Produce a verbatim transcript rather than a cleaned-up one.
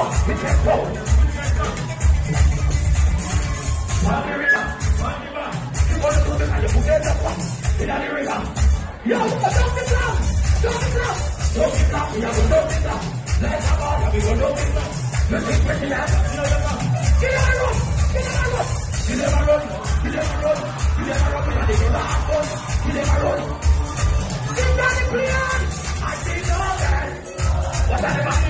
It gets cold. One the river, one the river. You want to do this and you put it up in the river. Yo, don't be block, don't be block, don't be block. We have a don't be block. Let's have all of you, don't be block. Let's take what you have. Get out of run, get out of run. You never run, you never run, you never run. You never run, you never run. Get down the plan. I see no man. What's that about?